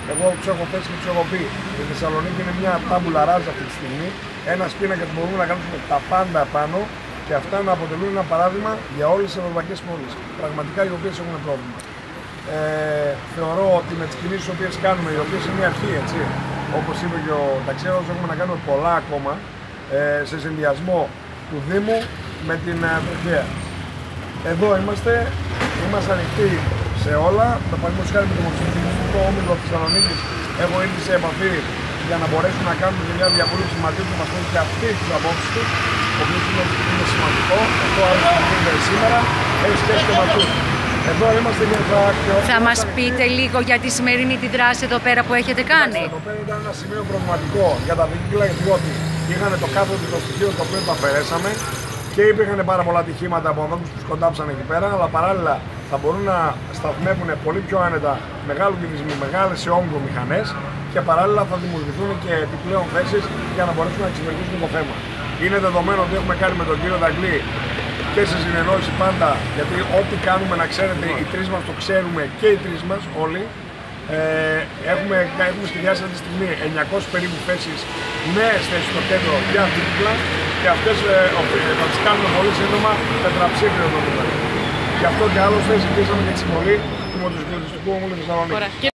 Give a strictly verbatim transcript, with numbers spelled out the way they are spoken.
Εγώ του έχω θέσει και του έχω πει: η Θεσσαλονίκη είναι μια τάμπουλα ράζα αυτή τη στιγμή. Ένα πίνακα που μπορούμε να κάνουμε τα πάντα πάνω και αυτά να αποτελούν ένα παράδειγμα για όλες τις ευρωπαϊκές πόλεις. Πραγματικά οι οποίες έχουν πρόβλημα. Ε, θεωρώ ότι με τις κινήσεις που κάνουμε, οι οποίες είναι μια αρχή, έτσι, όπως είπε και ο Ταξιέρος, έχουμε να κάνουμε πολλά ακόμα ε, σε συνδυασμό του Δήμου με την τροχέα. Εδώ είμαστε, είμαστε ανοιχτοί σε όλα. Το παραδείγματος χάρη με το Μοσχευτικό Όμιλο Θεσσαλονίκης έχω έρθει σε επαφή για να μπορέσουν να κάνουν μια διαβούλευση μαζί του, να μας πούν και αυτοί τις απόψεις τους, το οποίο είναι, είναι σημαντικό. Αυτό άλλο που γίνεται σήμερα έχει σχέση και με αυτούς. Εδώ είμαστε για τα ακτιότητα. Θα μας πείτε λίγο για τη σημερινή τη δράση εδώ πέρα που έχετε κάνει. Εδώ πέρα ήταν ένα σημείο προβληματικό για τα δίκτυα, διότι είχαν το κάθετο το στοιχείο το οποίο το αφαιρέσαμε και υπήρχαν πάρα πολλά ατυχήματα από ανθρώπους που σκοντάψαν εκεί πέρα, αλλά παράλληλα θα μπορούν να σταθμεύουν πολύ πιο άνετα μεγάλου κυβισμού, μεγάλες σε όγκο μηχανές και παράλληλα θα δημιουργηθούν και επιπλέον θέσεις για να μπορέσουν να εξυπηρετήσουν το θέμα. Είναι δεδομένο ότι έχουμε κάνει με τον κύριο Δαγκλή και σε συνεννόηση πάντα, γιατί ό,τι κάνουμε να ξέρετε, οι τρεις μας το ξέρουμε και οι τρεις μας όλοι. Ε, έχουμε, έχουμε σχεδιάσει αυτή τη στιγμή εννιακόσιες περίπου θέσεις, νέες θέσεις στο κέντρο για δίπλα και αυτές ε, θα τις κάνουμε πολύ σύντομα τετραψήφιο το νούμερο. Γι' αυτό και άλλωστε ζητήσαμε και τη συμβολή του Μοτοσυκλετιστικού Ομίλου Θεσσαλονίκης.